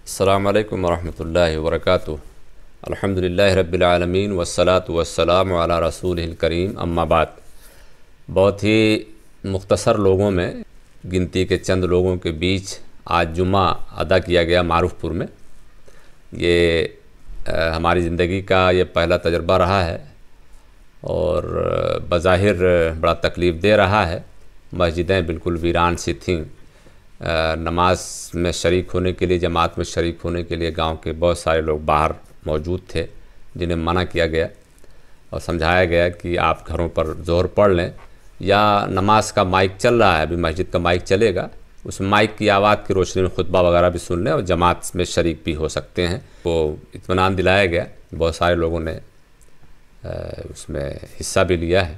السلام علیکم ورحمۃ اللہ وبرکاتہ۔ الحمدللہ رب العالمین والصلاة والسلام علی رسول الکریم، اما بعد۔ بہت ہی مختصر لوگوں میں، گنتی کے چند لوگوں کے بیچ آج جمعہ ادا کیا گیا معروف پور میں۔ یہ ہماری زندگی کا یہ پہلا تجربہ رہا ہے اور بظاہر بڑا تکلیف دہ رہا ہے۔ مسجدیں بالکل ویران سی تھیں۔ نماز میں شریک ہونے کے لیے، جماعت میں شریک ہونے کے لیے گاؤں کے بہت سارے لوگ باہر موجود تھے، جنہیں منع کیا گیا اور سمجھایا گیا کہ آپ گھروں پر ظہر پڑھ لیں، یا نماز کا مائک چل رہا ہے، ابھی مسجد کا مائک چلے گا، اس مائک کی آواز کی روشنی میں خطبہ وغیرہ بھی سن لیں اور جماعت میں شریک بھی ہو سکتے ہیں۔ وہ اطمینان دلایا گیا، بہت سارے لوگوں نے اس میں حصہ بھی لیا ہے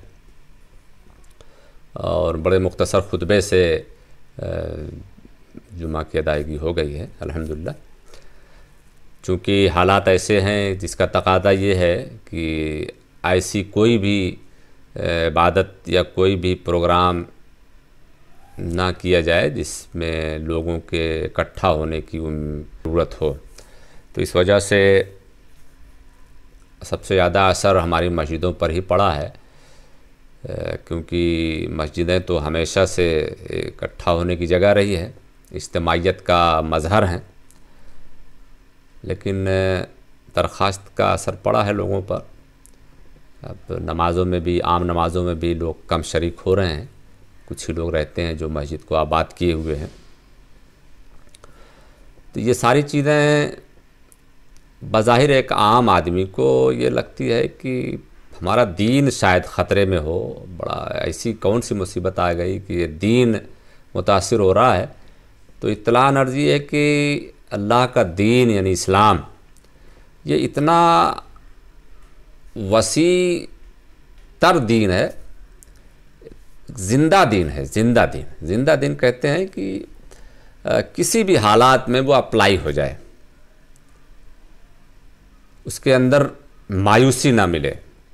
اور بڑے مختصر خطبے سے جمعہ کی ادائیگی ہو گئی ہے الحمدللہ۔ چونکہ حالات ایسے ہیں جس کا تقاضا یہ ہے کہ ایسی کوئی بھی عبادت یا کوئی بھی پروگرام نہ کیا جائے جس میں لوگوں کے اکٹھا ہونے کی ضرورت ہو۔ تو اس وجہ سے سب سے زیادہ اثر ہماری مسجدوں پر ہی پڑا ہے، کیونکہ مسجدیں تو ہمیشہ سے اکٹھا ہونے کی جگہ رہی ہے، اجتماعیت کا مظہر ہیں، لیکن درخواست کا اثر پڑا ہے لوگوں پر۔ اب نمازوں میں بھی، عام نمازوں میں بھی لوگ کم شریک ہو رہے ہیں، کچھ ہی لوگ رہتے ہیں جو مسجد کو آباد کیے ہوئے ہیں۔ تو یہ ساری چیزیں بظاہر ایک عام آدمی کو یہ لگتی ہے کہ ہمارا دین شاید خطرے میں ہو، بڑا ایسی کون سی مصیبت آ گئی کہ یہ دین متاثر ہو رہا ہے۔ تو اطلاع عرضی ہے کہ اللہ کا دین یعنی اسلام یہ اتنا وسیع تر دین ہے، زندہ دین ہے، زندہ دین۔ زندہ دین کہتے ہیں کہ کسی بھی حالات میں وہ اپلائی ہو جائے، اس کے اندر مایوسی نہ ملے،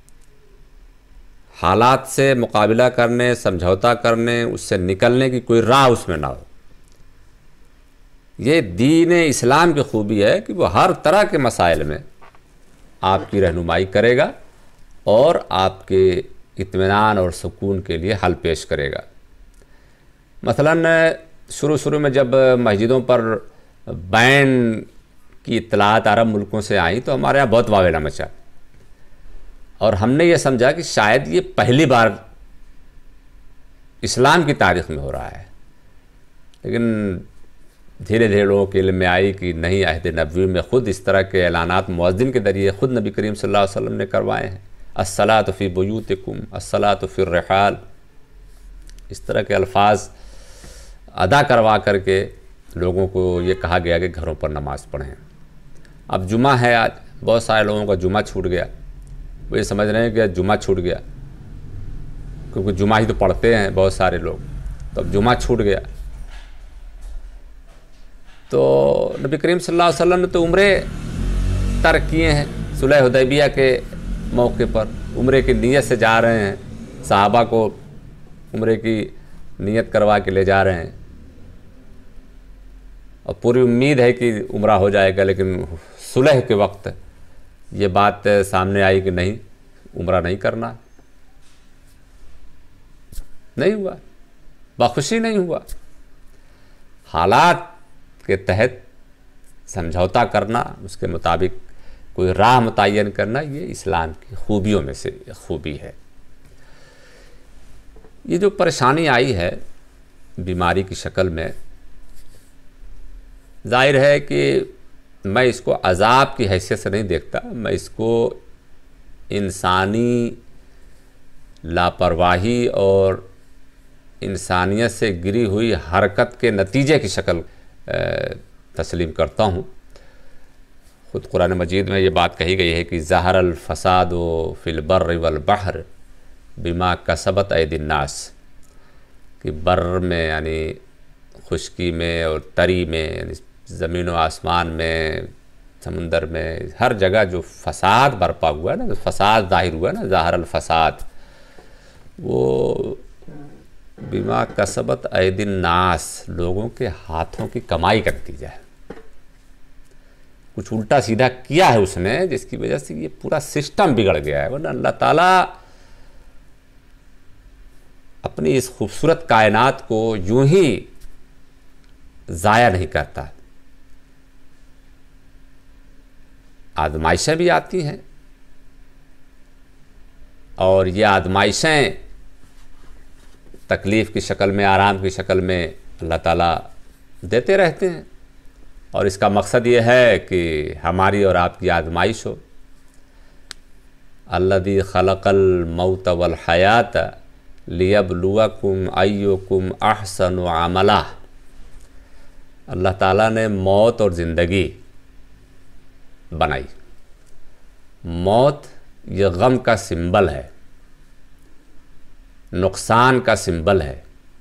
حالات سے مقابلہ کرنے، سمجھوتا کرنے، اس سے نکلنے کی کوئی راہ اس میں نہ ہو۔ یہ دین اسلام کی خوبی ہے کہ وہ ہر طرح کے مسائل میں آپ کی رہنمائی کرے گا اور آپ کے اطمینان اور سکون کے لیے حل پیش کرے گا۔ مثلاً شروع میں جب مسجدوں پر بین کی اطلاعات عرب ملکوں سے آئیں تو ہمارے یہاں بہت واویلا مچا، اور ہم نے یہ سمجھا کہ شاید یہ پہلی بار اسلام کی تاریخ میں ہو رہا ہے۔ لیکن دھیرے دھیرے لوگوں کے علم میں آئی کہ نہیں، عہد نبوی میں خود اس طرح کے اعلانات مؤذن کے ذریعے خود نبی کریم صلی اللہ علیہ وسلم نے کروائے ہیں۔ الصلاۃ فی بیوتکم، الصلاۃ فی الرحال، اس طرح کے الفاظ ادا کروا کر کے لوگوں کو یہ کہا گیا کہ گھروں پر نماز پڑھیں۔ اب جمعہ ہے، آج بہت سارے لوگوں کا جمعہ چھوٹ گیا، وہ یہ سمجھ رہے ہیں کہ جمعہ چھوٹ گیا، کیونکہ جمعہ ہی تو پڑھتے ہیں بہت سارے لوگ، تو اب جمعہ چھوٹ گیا۔ تو نبی کریم صلی اللہ علیہ وسلم نے تو عمرے ترک کیے ہیں، صلح حدیبیہ کے موقع پر عمرے کی نیت سے جا رہے ہیں، صحابہ کو عمرے کی نیت کروا کے لے جا رہے ہیں، اور پوری امید ہے کہ عمرہ ہو جائے گا، لیکن صلح کے وقت یہ بات سامنے آئی کہ نہیں، عمرہ نہیں کرنا، نہیں ہوا، بخوشی نہیں ہوا۔ حالات کے تحت سمجھوتا کرنا، اس کے مطابق کوئی راہ متعین کرنا، یہ اسلام کی خوبیوں میں سے خوبی ہے۔ یہ جو پریشانی آئی ہے بیماری کی شکل میں، ظاہر ہے کہ میں اس کو عذاب کی حیثیت سے نہیں دیکھتا، میں اس کو انسانی لاپرواہی اور انسانیت سے گری ہوئی حرکت کے نتیجے کی شکل تسلیم کرتا ہوں۔ خود قرآن مجید میں یہ بات کہی گئی ہے کہ ظہر الفساد فی البر والبحر بما کسبت ایدی الناس، کہ بر میں یعنی خشکی میں اور تری میں، یعنی زمین و آسمان میں، سمندر میں، ہر جگہ جو فساد برپا ہوا ہے نا، فساد ظاہر ہوا ہے نا، ظاہر الفساد، وہ بما کسبت ایدی الناس، لوگوں کے ہاتھوں کی کمائی کا نتیجہ ہے۔ کچھ الٹا سیدھا کیا ہے اس نے، جس کی وجہ سے یہ پورا سسٹم بگڑ گیا ہے. ورنہ اللہ تعالیٰ اپنی اس خوبصورت کائنات کو یوں ہی ضائع نہیں کرتا. آزمائشیں بھی آتی ہیں اور یہ آزمائشیں تکلیف کی شکل میں، آرام کی شکل میں اللہ تعالیٰ دیتے رہتے ہیں، اور اس کا مقصد یہ ہے کہ ہماری اور آپ کی آزمائش ہو. الذی خلق الموت والحیات لیبلوکم ایکم احسن عملا. اللہ تعالیٰ نے موت اور زندگی بنائی. موت یہ غم کا سمبل ہے، نقصان کا سمبل ہے،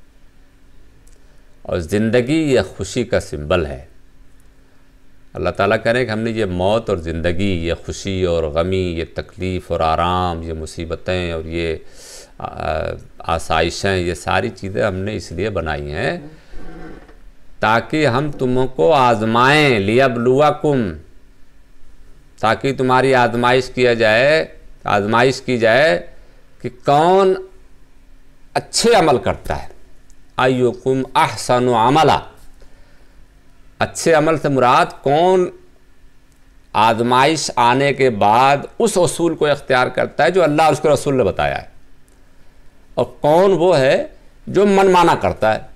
اور زندگی یہ خوشی کا سمبل ہے. اللہ تعالیٰ کہہ رہے ہیں کہ ہم نے یہ موت اور زندگی، یہ خوشی اور غمی، یہ تکلیف اور آرام، یہ مصیبتیں اور یہ آسائشیں، یہ ساری چیزیں ہم نے اس لیے بنائی ہیں تاکہ ہم تم کو آزمائیں، لیبلوکم، تاکہ تمہاری آزمائش کی جائے کہ کون اچھے عمل کرتا ہے. ایکم احسن عملا. اچھے عمل سے مراد کون آزمائش آنے کے بعد اس اصول کو اختیار کرتا ہے جو اللہ اور اس کے رسول نے بتایا ہے، اور کون وہ ہے جو من مانا کرتا ہے.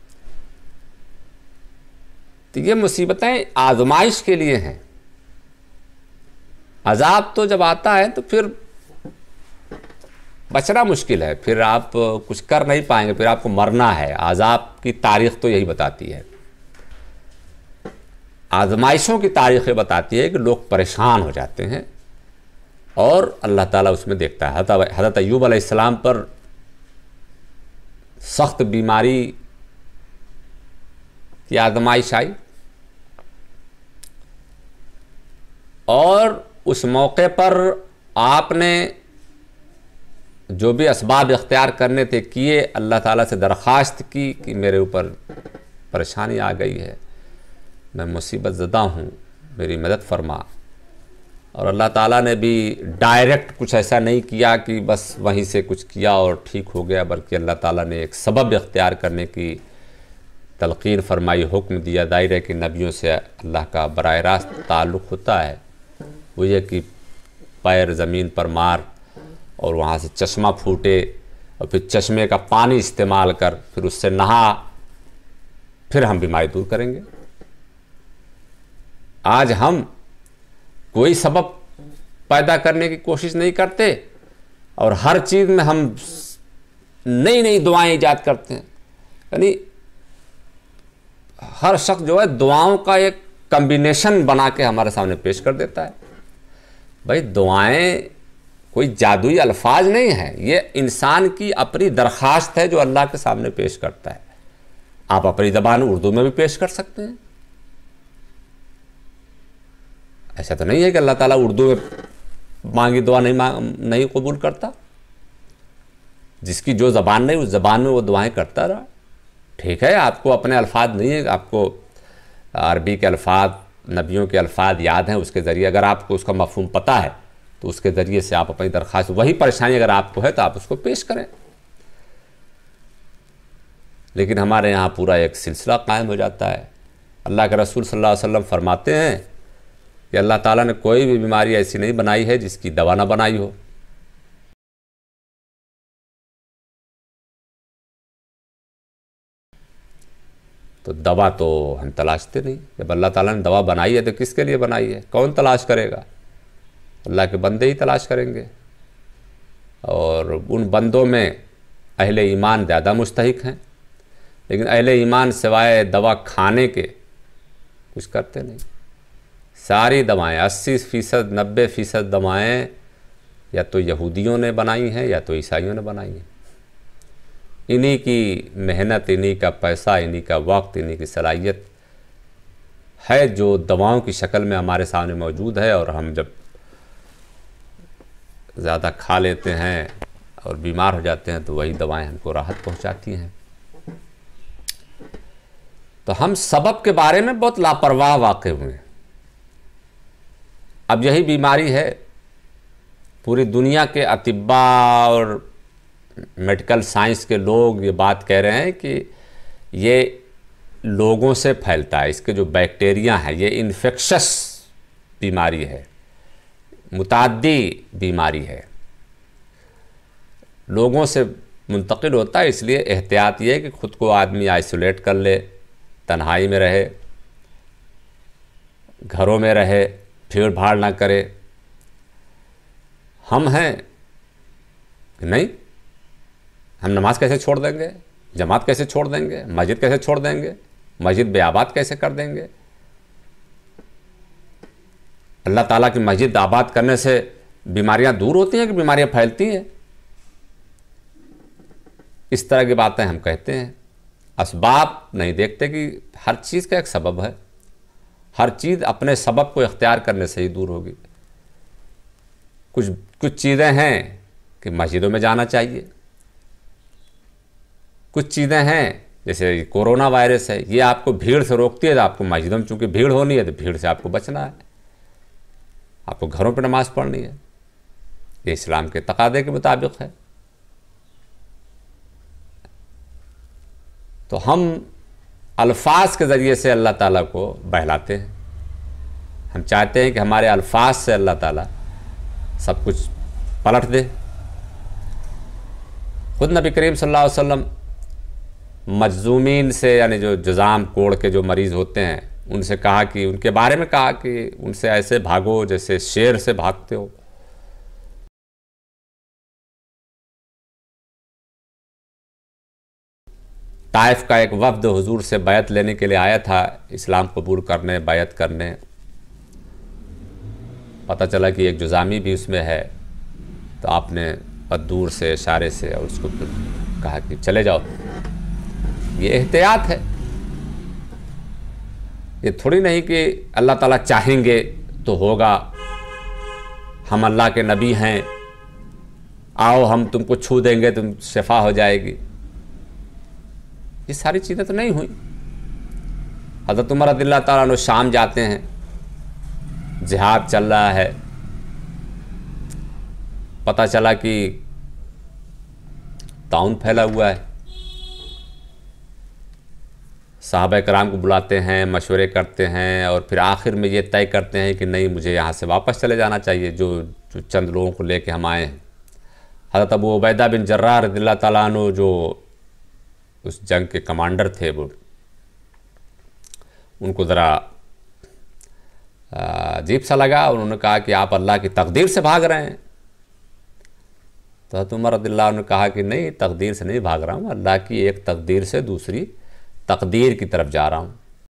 تو یہ مصیبتیں آزمائش کے لیے ہیں. عذاب تو جب آتا ہے تو پھر بچنا مشکل ہے، پھر آپ کچھ کر نہیں پائیں گے، پھر آپ کو مرنا ہے. عذاب کی تاریخ تو یہی بتاتی ہے، آزمائشوں کی تاریخ یہ بتاتی ہے کہ لوگ پریشان ہو جاتے ہیں اور اللہ تعالیٰ اس میں دیکھتا ہے. حضرت ایوب علیہ السلام پر سخت بیماری کی آزمائش آئی، اور اس موقع پر آپ نے جو بھی اسباب اختیار کرنے تھے کیے. اللہ تعالیٰ سے درخواست کی کہ میرے اوپر پریشانی آ گئی ہے، میں مصیبت زدہ ہوں، میری مدد فرما. اور اللہ تعالیٰ نے بھی ڈائریکٹ کچھ ایسا نہیں کیا کہ بس وہیں سے کچھ کیا اور ٹھیک ہو گیا، بلکہ اللہ تعالیٰ نے ایک سبب اختیار کرنے کی تلقین فرمائی، حکم دیا. ظاہر ہے کہ نبیوں سے اللہ کا براہ راست تعلق ہوتا ہے. وہ یہ کہ پیر زمین پر مار اور وہاں سے چشمہ پھوٹے، اور پھر چشمے کا پانی استعمال کر، پھر اس سے نہا، پھر ہم بیماری دور کریں گے. آج ہم کوئی سبب پیدا کرنے کی کوشش نہیں کرتے، اور ہر چیز میں ہم نئی نئی دعائیں ایجاد کرتے ہیں. یعنی ہر شخص جو ہے دعاؤں کا ایک کمبینیشن بنا کے ہمارے سامنے پیش کر دیتا ہے. بھائی دعائیں کوئی جادوئی الفاظ نہیں ہیں، یہ انسان کی اپنی درخواست ہے جو اللہ کے سامنے پیش کرتا ہے. آپ اپنی زبان اردو میں بھی پیش کر سکتے ہیں. ایسا تو نہیں ہے کہ اللہ تعالیٰ اردو میں مانگی دعا نہیں قبول کرتا. جس کی جو زبان نہیں اس زبان میں وہ دعائیں کرتا رہا. ٹھیک ہے، آپ کو اپنے الفاظ نہیں ہیں، آپ کو عربی کے الفاظ، نبیوں کے الفاظ یاد ہیں، اس کے ذریعے اگر آپ کو اس کا مفہوم پتہ ہے تو اس کے ذریعے سے آپ اپنی درخواست، وہی پریشانی اگر آپ کو ہے تو آپ اس کو پیش کریں. لیکن ہمارے یہاں پورا ایک سلسلہ قائم ہو جاتا ہے. اللہ کے رسول صلی اللہ علیہ وسلم فرماتے ہیں کہ اللہ تعالیٰ نے کوئی بھی بیماری ایسی نہیں بنائی ہے جس کی دوا نہ بنائی ہو. تو دوا تو ہم تلاشتے نہیں. جب اللہ تعالیٰ نے دوا بنائی ہے تو کس کے لیے بنائی ہے؟ کون تلاش کرے گا؟ اللہ کے بندے ہی تلاش کریں گے. اور ان بندوں میں اہل ایمان زیادہ مستحق ہیں، لیکن اہل ایمان سوائے دوا کھانے کے کچھ کرتے نہیں. ساری دوائیں 80%، 90% دوائیں یا تو یہودیوں نے بنائی ہیں یا تو عیسائیوں نے بنائی ہیں. انہی کی محنت، انہی کا پیسہ، انہی کا وقت، انہی کی صلاحیت ہے جو دواؤں کی شکل میں ہمارے سامنے موجود ہے. اور ہم جب زیادہ کھا لیتے ہیں اور بیمار ہو جاتے ہیں تو وہی دوائیں ہم کو راحت پہنچاتی ہیں. تو ہم سبب کے بارے میں بہت لاپرواہ واقع ہوئے ہیں. اب یہی بیماری ہے، پوری دنیا کے اطباء اور میڈیکل سائنس کے لوگ یہ بات کہہ رہے ہیں کہ یہ لوگوں سے پھیلتا ہے، اس کے جو بیکٹیریا ہیں یہ انفیکشس بیماری ہے، متعدی بیماری ہے، لوگوں سے منتقل ہوتا ہے۔ اس لیے احتیاط یہ ہے کہ خود کو آدمی آئسولیٹ کر لے، تنہائی میں رہے، گھروں میں رہے، بھیڑ بھاڑ نہ کرے۔ ہم ہیں کہ نہیں، ہم نماز کیسے چھوڑ دیں گے، جماعت کیسے چھوڑ دیں گے، مسجد کیسے چھوڑ دیں گے، مسجد بے آباد کیسے کر دیں گے؟ اللہ تعالیٰ کی مسجد آباد کرنے سے بیماریاں دور ہوتی ہیں کہ بیماریاں پھیلتی ہیں؟ اس طرح کی باتیں ہم کہتے ہیں، اسباب نہیں دیکھتے کہ ہر چیز کا ایک سبب ہے، ہر چیز اپنے سبب کو اختیار کرنے سے ہی دور ہوگی۔ کچھ چیزیں ہیں کہ مسجدوں میں جانا چاہیے، کچھ چیزیں ہیں جیسے کورونا وائرس ہے، یہ آپ کو بھیڑ سے روکتی ہے، تو آپ کو مسجدوں میں چونکہ بھیڑ ہونی ہے تو بھیڑ سے آپ کو بچنا ہے، آپ کو گھروں پہ نماز پڑھنی ہے، یہ اسلام کے تقاضے کے مطابق ہے۔ تو ہم الفاظ کے ذریعے سے اللہ تعالیٰ کو بہلاتے ہیں، ہم چاہتے ہیں کہ ہمارے الفاظ سے اللہ تعالیٰ سب کچھ پلٹ دے۔ خود نبی کریم صلی اللہ علیہ وسلم مجذومین سے، یعنی جو جذام کوڑ کے جو مریض ہوتے ہیں، ان سے کہا کہ ان کے بارے میں کہا کہ ان سے ایسے بھاگو جیسے شیر سے بھاگتے ہو۔ طائف کا ایک وفد حضور سے بیعت لینے کے لیے آیا تھا، اسلام قبول کرنے، بیعت کرنے۔ پتہ چلا کہ ایک جذامی بھی اس میں ہے، تو آپ نے دور سے اشارے سے اور اس کو کہا کہ چلے جاؤ۔ یہ احتیاط ہے، یہ تھوڑی نہیں کہ اللہ تعالیٰ چاہیں گے تو ہوگا، ہم اللہ کے نبی ہیں، آؤ ہم تم کو چھو دیں گے تم شفا ہو جائے گی۔ یہ ساری چیزیں تو نہیں ہوئیں۔ حضرت عمر رضی اللہ تعالیٰ عنہ شام جاتے ہیں، جہاد چل رہا ہے، پتہ چلا کہ طاعون پھیلا ہوا ہے، صحابہ کرام کو بلاتے ہیں، مشورے کرتے ہیں، اور پھر آخر میں یہ طے کرتے ہیں کہ نہیں، مجھے یہاں سے واپس چلے جانا چاہیے، جو چند لوگوں کو لے کے ہم آئے ہیں۔ حضرت ابو عبیدہ بن جراح رضی اللہ تعالیٰ عنہ جو اس جنگ کے کمانڈر تھے، وہ ان کو ذرا عجیب سا لگا، اور انہوں نے کہا کہ آپ اللہ کی تقدیر سے بھاگ رہے ہیں۔ تو حضرت عمر رضی اللہ عنہ نے کہا کہ نہیں، تقدیر سے نہیں بھاگ رہا ہوں، اللہ کی ایک تقدیر سے دوسری تقدیر کی طرف جا رہا ہوں۔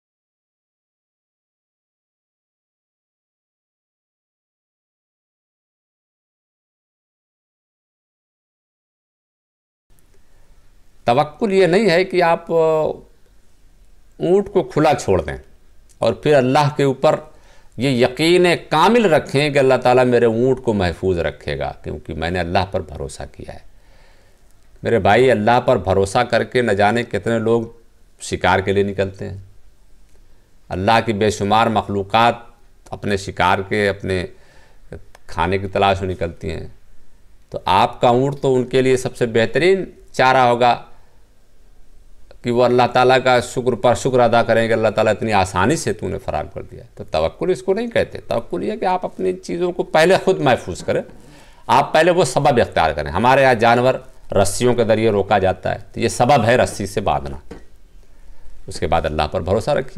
توکل یہ نہیں ہے کہ آپ اونٹ کو کھلا چھوڑ دیں اور پھر اللہ کے اوپر یہ یقین کامل رکھیں کہ اللہ تعالیٰ میرے اونٹ کو محفوظ رکھے گا، کیونکہ میں نے اللہ پر بھروسہ کیا ہے۔ میرے بھائی، اللہ پر بھروسہ کر کے نہ جانے کتنے لوگ شکار کے لیے نکلتے ہیں۔ اللہ کی بے شمار مخلوقات اپنے شکار کے، اپنے کھانے کی تلاش میں نکلتی ہیں، تو آپ کا اونٹ تو ان کے لیے سب سے بہترین چارہ ہوگا کہ وہ اللہ تعالیٰ کا شکر ادا کریں کہ اللہ تعالیٰ اتنی آسانی سے تو نے فراہم کر دیا۔ تو توکل اس کو نہیں کہتے، توکل یہ کہ آپ اپنی چیزوں کو پہلے خود محفوظ کریں، آپ پہلے وہ سبب اختیار کریں۔ ہمارے یہاں جانور رسیوں کے ذریعے روکا جاتا ہے، تو یہ سبب ہے رسی سے باندھنا، اس کے بعد اللہ پر بھروسہ رکھیے۔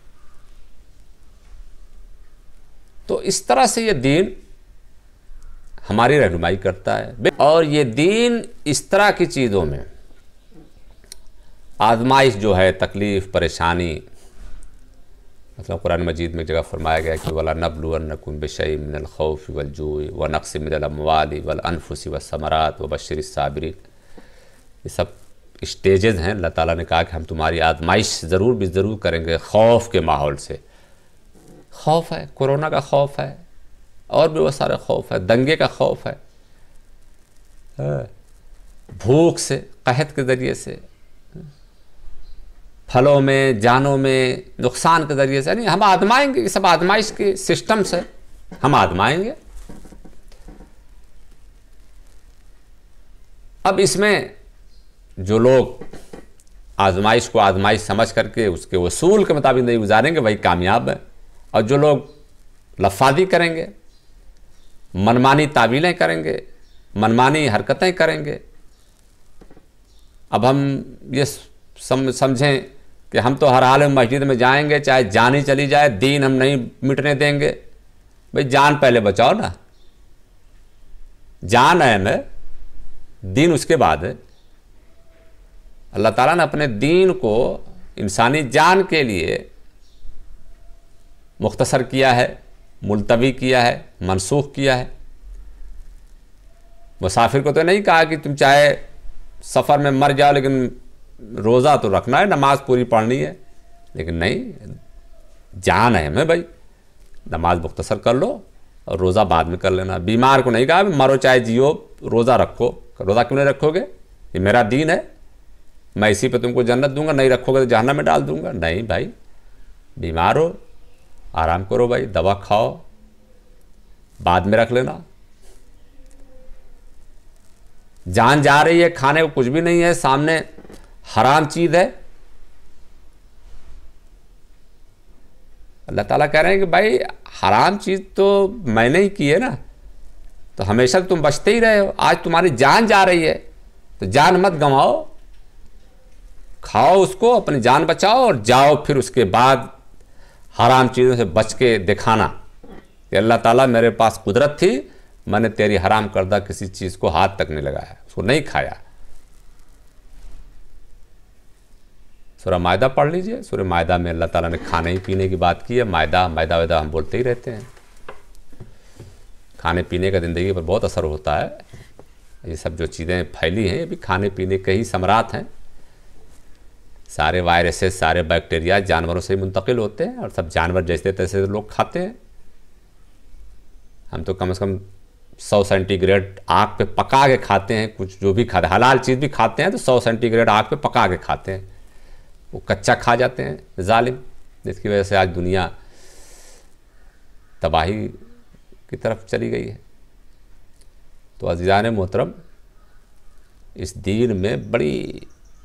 تو اس طرح سے یہ دین ہماری رہنمائی کرتا ہے، اور یہ دین اس طرح کی چیزوں میں آزمائش جو ہے، تکلیف، پریشانی، مطلب قرآن مجید میں جگہ فرمایا گیا کہ وَلَنَبْلُوَنَّكُمْ بِشَيْءٍ مِّنَ الْخَوْفِ وَالْجُوعِ وَنَقْصٍ مِّنَ الْأَمْوَالِ وَالْأَنفُسِ وَالثَّمَرَاتِ وَبَشِّرِ الصَّابِرِينَ۔ یہ سب اسٹیجز ہیں۔ اللہ تعالیٰ نے کہا کہ ہم تمہاری آزمائش ضرور بھی ضرور کریں گے، خوف کے ماحول سے۔ خوف ہے، کورونا کا خوف ہے، اور بھی وہ سارے خوف ہے، دنگے کا خوف ہے، بھوک سے، قحط کے ذریعے سے، پھلوں میں، جانوں میں نقصان کے ذریعے سے، یعنی ہم آزمائیں گے، یہ سب آزمائش کے سسٹمز ہے۔ ہم آزمائیں گے۔ اب اس میں جو لوگ آزمائش کو آزمائش سمجھ کر کے اس کے اصول کے مطابق نہیں گزاریں گے وہی کامیاب ہیں، اور جو لوگ لفاظی کریں گے، منمانی تعویلیں کریں گے، منمانی حرکتیں کریں گے، اب ہم یہ سمجھیں کہ ہم تو ہر حال میں مسجد میں جائیں گے چاہے جان ہی چلی جائے، دین ہم نہیں مٹنے دیں گے۔ بھئی جان پہلے بچاؤ نا، جان اہم ہے، دین اس کے بعد ہے۔ اللہ تعالیٰ نے اپنے دین کو انسانی جان کے لیے مختصر کیا ہے، ملتوی کیا ہے، منسوخ کیا ہے۔ مسافر کو تو نہیں کہا کہ تم چاہے سفر میں مر جاؤ لیکن روزہ تو رکھنا ہے، نماز پوری پڑھنی ہے، لیکن نہیں، جان ہے ہمیں بھائی، نماز مختصر کر لو اور روزہ بعد میں کر لینا۔ بیمار کو نہیں کہا مرو چاہے جیو روزہ رکھو، روزہ کیوں نہیں رکھو گے؟ یہ میرا دین ہے، میں اسی پہ تم کو جنت دوں گا، نہیں رکھو گے تو جہنم میں ڈال دوں گا۔ نہیں بھائی، بیمار ہو آرام کرو بھائی، دوا کھاؤ، بعد میں رکھ لینا۔ جان جا رہی ہے، کھانے کو کچھ بھی نہیں ہے، سامنے حرام چیز ہے، اللہ تعالیٰ کہہ رہے ہیں کہ بھائی حرام چیز تو میں نے ہی کی ہے نا، تو ہمیشہ تم بچتے ہی رہے ہو، آج تمہاری جان جا رہی ہے تو جان مت گنواؤ، کھاؤ اس کو، اپنی جان بچاؤ اور جاؤ پھر اس کے بعد حرام چیزوں سے بچ کے دکھانا کہ اللہ تعالیٰ میرے پاس قدرت تھی، میں نے تیری حرام کردہ کسی چیز کو ہاتھ تک نہیں لگایا، اس کو نہیں کھایا۔ سورہ مائدہ پڑھ لیجئے، سورہ مائدہ میں اللہ تعالیٰ نے کھانے ہی پینے کی بات کی ہے۔ مائدہ ہم بولتے ہی رہتے ہیں، کھانے پینے کا زندگی پر بہت اثر ہوتا ہے۔ یہ سب جو چیزیں پھیلی ہیں یہ بھی کھانے پینے کے ہی ثمرات ہیں۔ سارے وائرسز، سارے بیکٹیریا جانوروں سے منتقل ہوتے ہیں اور سب جانور جیسے تیسے لوگ کھاتے ہیں۔ ہم تو کم از کم 100 سینٹی گریڈ آگ پہ پکا کے کھاتے ہیں، کچھ جو بھی کھاتے ہیں، حلال چیز بھی کھاتے ہیں تو 100 سینٹی گریڈ آگ پہ پکا کے کھاتے ہیں، وہ کچا کھا جاتے ہیں ظالم، جس کی وجہ سے آج دنیا تباہی کی طرف چلی گئی ہے۔ تو عزیزان محترم، اس دین میں بڑی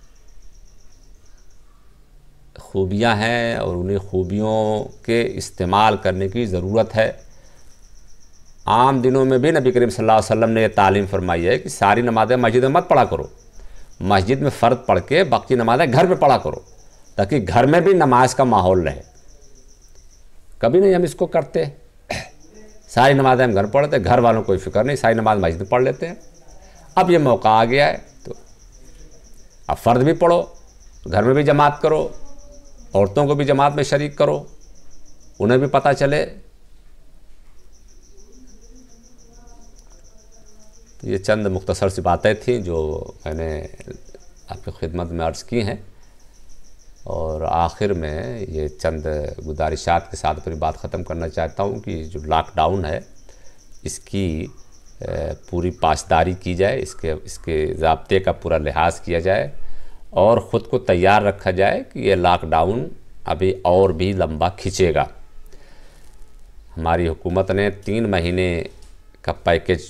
خوبیاں ہیں اور انہیں خوبیوں کے استعمال کرنے کی ضرورت ہے۔ عام دنوں میں بھی نبی کریم صلی اللہ علیہ وسلم نے یہ تعلیم فرمائی ہے کہ ساری نمازیں مسجد میں مت پڑھا کرو، مسجد میں فرض پڑھ کے باقی نمازیں گھر پہ پڑھا کرو، تاکہ گھر میں بھی نماز کا ماحول رہے۔ کبھی نہیں ہم اس کو کرتے، ساری نمازیں ہم گھر پڑھتے ہیں، گھر والوں کو کوئی فکر نہیں، ساری نماز مسجد میں پڑھ لیتے ہیں۔ اب یہ موقع آ گیا ہے تو اب فرض بھی پڑھو، گھر میں بھی جماعت کرو، عورتوں کو بھی جماعت میں شریک کرو، انہیں بھی پتہ چلے۔ یہ چند مختصر سی باتیں تھیں جو میں نے آپ کی خدمت میں عرض کی ہیں، اور آخر میں یہ چند گزارشات کے ساتھ اپنی بات ختم کرنا چاہتا ہوں کہ جو لاک ڈاؤن ہے اس کی پوری پاسداری کی جائے، اس کے ضابطے کا پورا لحاظ کیا جائے اور خود کو تیار رکھا جائے کہ یہ لاک ڈاؤن ابھی اور بھی لمبا کھنچے گا۔ ہماری حکومت نے 3 مہینے کا پیکیج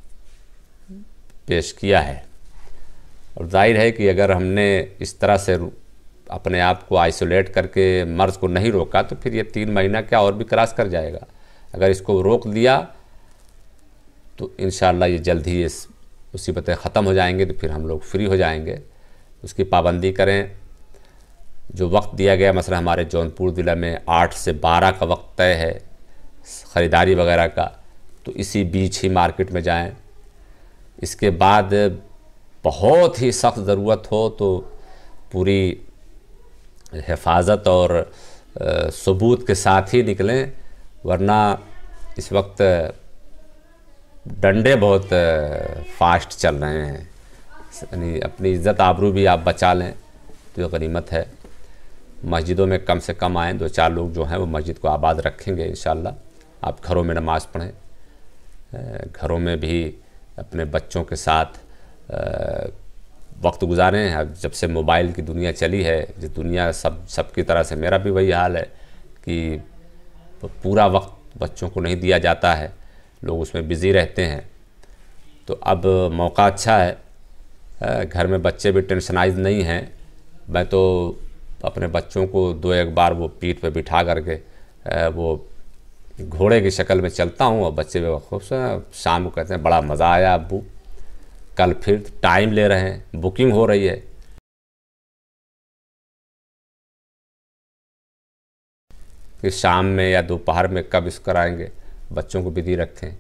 پیش کیا ہے، اور ظاہر ہے کہ اگر ہم نے اس طرح سے اپنے آپ کو آئسولیٹ کر کے مرض کو نہیں روکا تو پھر یہ 3 مہینہ کیا اور بھی کراس کر جائے گا۔ اگر اس کو روک دیا تو انشاءاللہ یہ جلد ہی اس مصیبتیں ختم ہو جائیں گے، تو پھر ہم لوگ فری ہو جائیں گے۔ اس کی پابندی کریں۔ جو وقت دیا گیا، مثلا ہمارے جونپور ضلع میں 8 سے 12 کا وقت طے ہے خریداری وغیرہ کا، تو اسی بیچ ہی مارکیٹ میں جائیں۔ اس کے بعد بہت ہی سخت ضرورت ہو تو پوری حفاظت اور ثبوت کے ساتھ ہی نکلیں، ورنہ اس وقت ڈنڈے بہت فاسٹ چل رہے ہیں، یعنی اپنی عزت آبرو بھی آپ بچا لیں تو یہ غنیمت ہے۔ مسجدوں میں کم سے کم آئیں، 2-4 لوگ جو ہیں وہ مسجد کو آباد رکھیں گے انشاءاللہ۔ آپ گھروں میں نماز پڑھیں، گھروں میں بھی اپنے بچوں کے ساتھ وقت گزاریں۔ جب سے موبائل کی دنیا چلی ہے، جس دنیا سب کی طرح سے، میرا بھی وہی حال ہے کہ پورا وقت بچوں کو نہیں دیا جاتا ہے، لوگ اس میں بزی رہتے ہیں۔ تو اب موقع اچھا ہے، گھر میں بچے بھی ٹینشنائز نہیں ہیں، میں تو اپنے بچوں کو دو ایک بار وہ پیٹھ پہ بٹھا کر کے وہ گھوڑے کی شکل میں چلتا ہوں، اور بچے بھی خوب سے شام کو کہتے ہیں بڑا مزہ آیا ابو، کل پھر ٹائم لے رہے ہیں، بکنگ ہو رہی ہے کہ شام میں یا دوپہر میں کب اس کرائیں گے، بچوں کو بزی رکھیں۔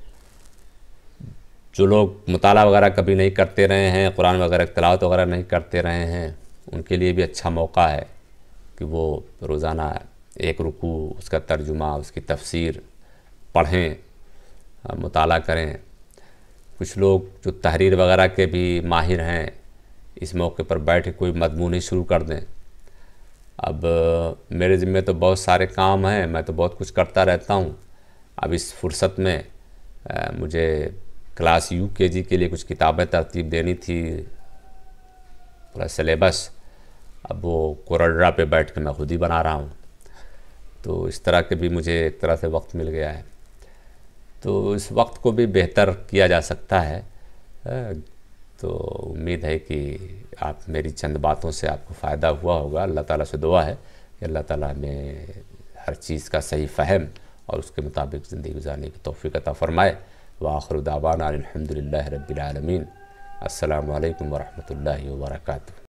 جو لوگ مطالعہ وغیرہ کبھی نہیں کرتے رہے ہیں، قرآن وغیرہ تلاوت وغیرہ نہیں کرتے رہے ہیں، ان کے لیے بھی اچھا موقع ہے کہ وہ روزانہ ایک رکوع، اس کا ترجمہ، اس کی تفسیر پڑھیں، مطالعہ کریں۔ کچھ لوگ جو تحریر وغیرہ کے بھی ماہر ہیں، اس موقع پر بیٹھ کے کوئی مضمون ہی شروع کر دیں۔ اب میرے ذمہ تو بہت سارے کام ہیں، میں تو بہت کچھ کرتا رہتا ہوں۔ اب اس فرصت میں مجھے کلاس یو کے جی کے لیے کچھ کتابیں ترتیب دینی تھی، پورا سلیبس، اب وہ کوریڈرا پہ بیٹھ کے میں خود ہی بنا رہا ہوں۔ تو اس طرح کے بھی مجھے ایک طرح سے وقت مل گیا ہے، تو اس وقت کو بھی بہتر کیا جا سکتا ہے۔ تو امید ہے کہ آپ میری چند باتوں سے آپ کو فائدہ ہوا ہوگا۔ اللہ تعالیٰ سے دعا ہے کہ اللہ تعالیٰ ہمیں ہر چیز کا صحیح فہم اور اس کے مطابق زندگی گزارنے کی توفیق عطا فرمائے۔ وآخر دعوانا الحمدللہ رب العالمین۔ السلام علیکم ورحمۃ اللہ وبرکاتہ۔